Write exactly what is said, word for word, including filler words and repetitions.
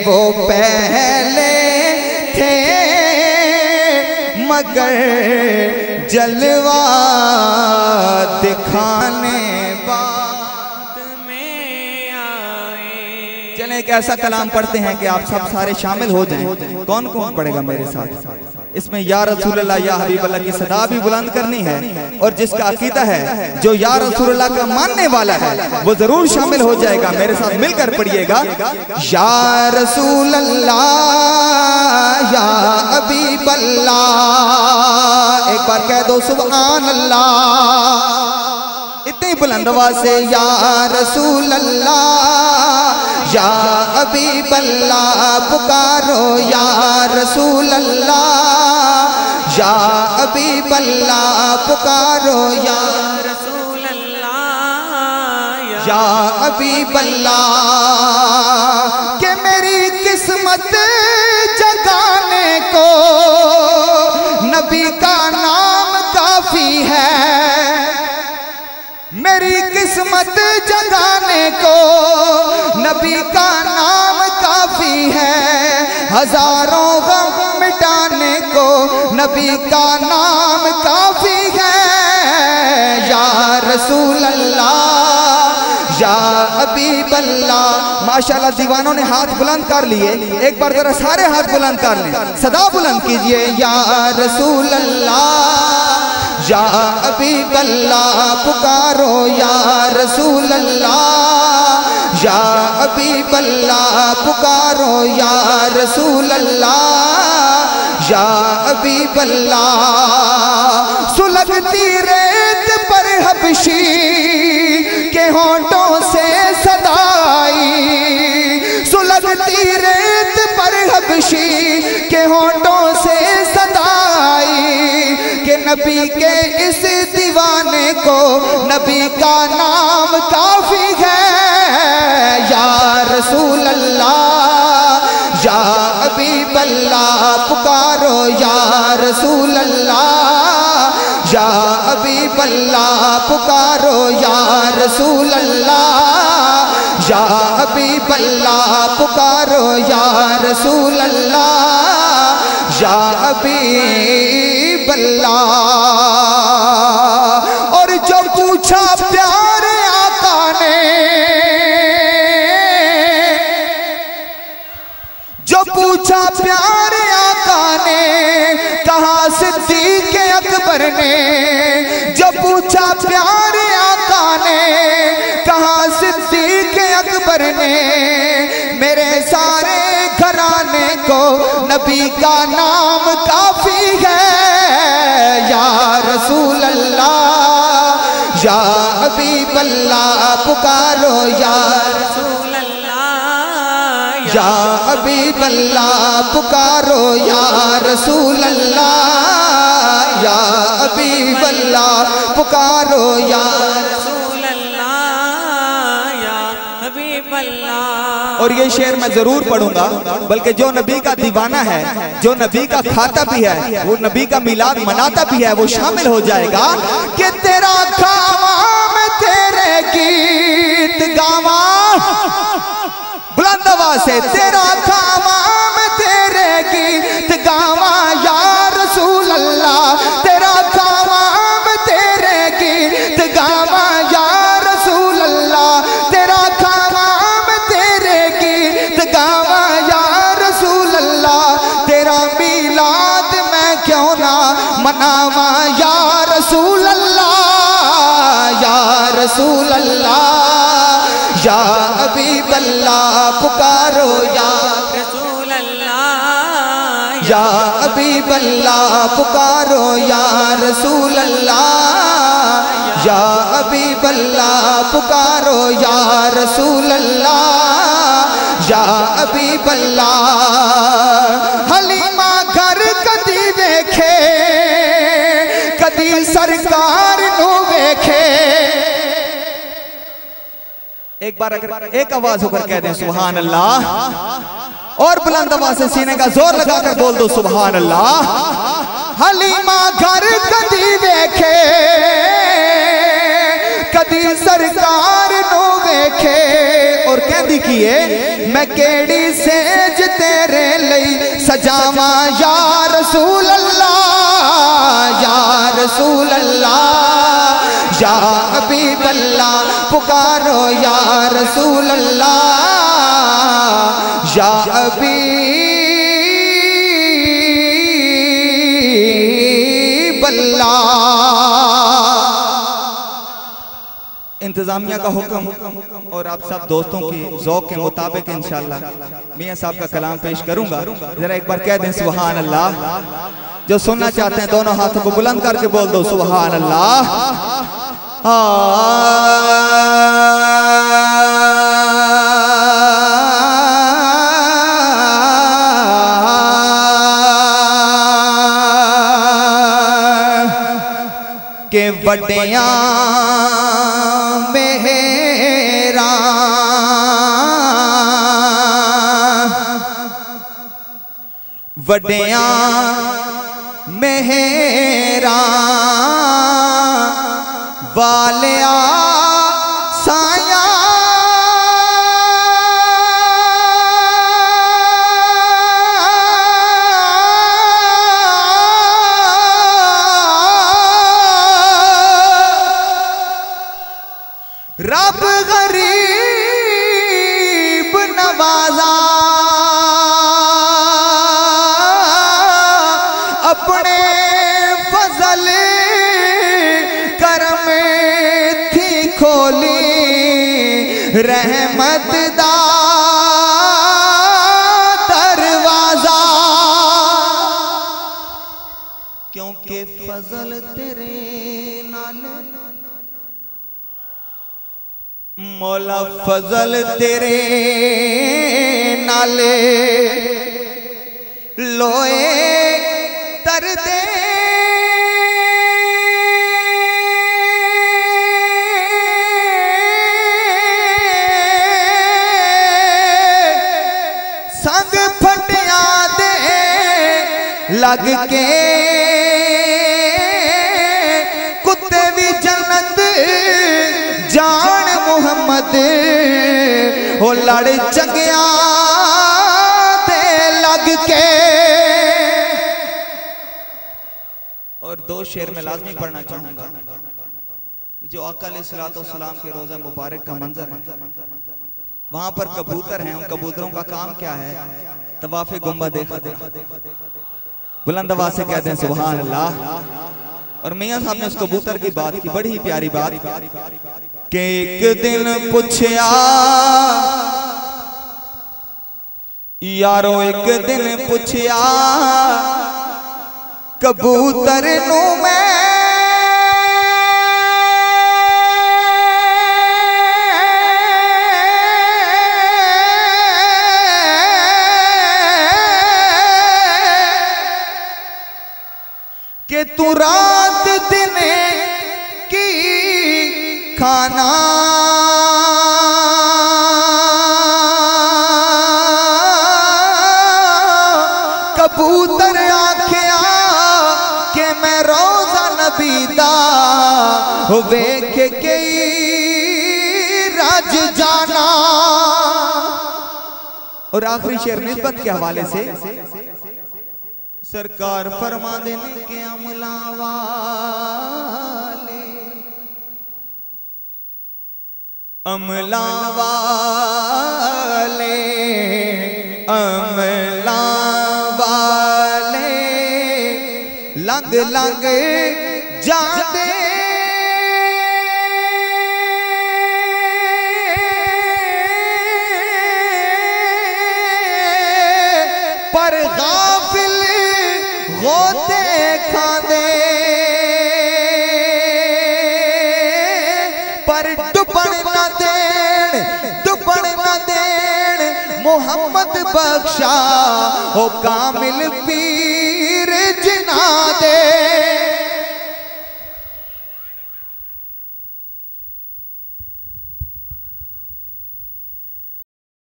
वो पहले थे मगर जलवा दिखाने बाद में आए। चलें एक ऐसा कलाम पढ़ते हैं कि आप सब सारे शामिल हो जाएं। कौन कौन पढ़ेगा मेरे साथ? इसमें या रसूल अल्लाह या हबीब अल्लाह की सदा भी बुलंद करनी है, और जिसका अकीदा है, जो या रसूल अल्लाह का मानने वाला है, वो जरूर शामिल हो जाएगा। मेरे साथ मिलकर पढ़िएगा, या रसूल अल्लाह या हबीब अल्लाह। एक बार कह दो सुभान अल्लाह इतनी बुलंद आवाज से, या रसूल अल्लाह या हबीब अल्लाह। पुकारो या रसूल अल्लाह या हबीब अल्लाह। पुकारो या रसूल अल्लाह या हबीब अल्लाह। कि मेरी किस्मत जगाने को नबी का नाम काफी है। मेरी किस्मत जगाने को नबी का नाम काफी है। हजारों गम मिटाने को नबी का नाम काफी है। या रसूल अल्लाह या हबीब अल्लाह। माशाल्लाह दीवानों ने हाथ बुलंद कर लिए। एक बार जरा सारे हाथ बुलंद कर लें, सदा बुलंद कीजिए, या रसूल अल्लाह या हबीब अल्लाह। पुकारो या रसूल अल्लाह या हबीब अल्लाह। पुकारो या रसूल अल्लाह या हबीब अल्लाह। सुलगती रेत पर हबशी के होंठों से सदाई। सुलगती रेत पर हबशी के होंठों से सदाई। के नबी के इस दीवाने को नबी का नाम काफी है। या रसूल अल्लाह या हबीब अल्लाह। पुकारो या रसूल अल्लाह या हबीब अल्लाह। पुकारो या रसूल अल्लाह या हबीब अल्लाह। पुकारो या रसूल अल्लाह या हबीब अल्लाह। और जो पूछा प्यारे आका ने, जो पूछा प्यारे आका ने, कहा सिद्दीक़ अकबर ने। जो पूछा प्यारे आका ने, कहा सिद्दीक़ अकबर ने। मेरे सारे घराने को नबी का नाम काफी है। या रसूल अल्लाह या हबीब अल्लाह। पुकारो या रसूल अल्लाह या हबीब अल्लाह। पुकारो या रसूल अल्लाह या हबीब अल्लाह। पुकारो या रसूल अल्लाह या हबीब अल्लाह। और ये शेर मैं जरूर पढ़ूंगा, बल्कि जो नबी का दीवाना है, जो नबी का खाता भी है, वो नबी का मिलाद मनाता भी है, वो शामिल हो जाएगा। कि तेरा खावा मैं तेरे गीत गावा। बुलंद आवाज से, तेरा खावा मैं तेरे गीत गावा। या रसूल अल्लाह तेरा खावा मैं तेरे गीत गावा। या रसूल अल्लाह तेरा खावा मैं तेरे गीत गावा। या रसूल अल्लाह तेरा मिलाद मैं क्यों ना मनावा। या रसूल अल्लाह या रसूल अल्लाह या हबीब अल्लाह। पुकारो या रसूल अल्लाह या हबीब अल्लाह। पुकारो या रसूल अल्लाह या हबीब अल्लाह। पुकारो या रसूल अल्लाह या हबीब अल्लाह। हलीमा घर कदी वेखे, कदी सरकार नू वेखे। एक बार अगर एक आवाज होकर कह दें सुभान अल्लाह, और बुलंद आवाज से सीने का जोर लगाकर बोल दो सुभान अल्लाह। हलीमा घर कदी वेखे, कदी सरकार नू वेखे और कहदी की है मैं केड़ी सेज तेरे लई सजावा या रसूल अल्लाह या रसूल अल्लाह या हबीब अल्लाह पुकारो या रसूल अल्लाह या हबीब अल्लाह। इंतजामिया का हुक्म और आप सब दोस्तों की ज़ौक़ के मुताबिक इंशाअल्लाह मियां साहब का कलाम पेश करूंगा। जरा एक बार कह दें सुभान अल्लाह। जो सुनना चाहते हैं दोनों हाथों को बुलंद करके बोल दो सुभान अल्लाह। के वड्डिया मेरा वड्डिया मेरा वालिया साया रब गरीब नवाजा अपने फजल करम थी खोली रहमत दा दरवाजा क्योंकि फजल तेरे नाल मौला फजल तेरे नाले लोए तरदे संग फटिया दे लग के कुत्ते भी जन्नत जान मुहम्मद हो लड़ चंगिया दे लग के। और दो शेर में लाजमी पढ़ना चाहूंगा। जो आका अलैहिस्सलाम के रोजा मुबारक का मंजर है, वहां पर कबूतर हैं, उन कबूतरों का काम क्या है? तवाफ़े गुंबद देखा बुलंद आवाज से कहते हैं सुभान अल्लाह। और मियां साहब ने उस कबूतर की बात की, बड़ी ही प्यारी बात कि एक दिन पूछया यारो एक दिन पूछया कबूतर नू मैं कि तू रात दिन की खाना कबूतर आख्या कि मैं रोजा नबी दा वेख के रज जाना। और आखिरी शेर निस्बत के हवाले से सरकार फरमा देने के अमला वाले अमला वाले अमला वाले लंग लंग जाते पर गाफिल गोते खांदे पर डुबन न देन डुबन न देन मोहम्मद बख्शा हो कामिल पीर जिना दे।